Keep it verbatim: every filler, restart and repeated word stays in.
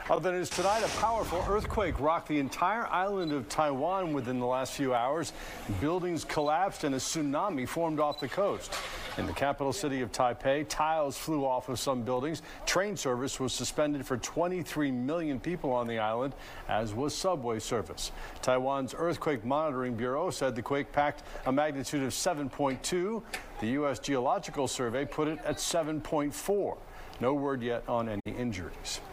Other news tonight, a powerful earthquake rocked the entire island of Taiwan within the last few hours. Buildings collapsed and a tsunami formed off the coast. In the capital city of Taipei, tiles flew off of some buildings. Train service was suspended for twenty-three million people on the island, as was subway service. Taiwan's Earthquake Monitoring Bureau said the quake packed a magnitude of seven point two. The U S Geological Survey put it at seven point four. No word yet on any injuries.